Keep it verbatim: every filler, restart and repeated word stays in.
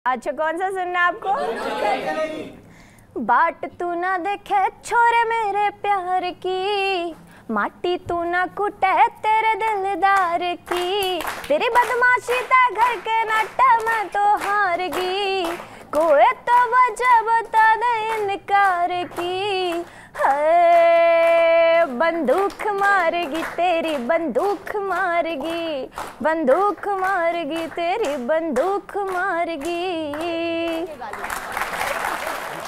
अच्छा कौन सा सुनना है आपको? बाट तू ना देखे छोरे मेरे प्यार की, माटी तू ना कुटे तेरे दिलदार की, तेरी बदमाशी ता घर के नाटा मैं तो हार गई, कोई तो वजह बता दे इनकार की। है बंदूक मारेगी तेरी बंदूक मारेगी, बंदूक मारेगी तेरी बंदूक मारेगी।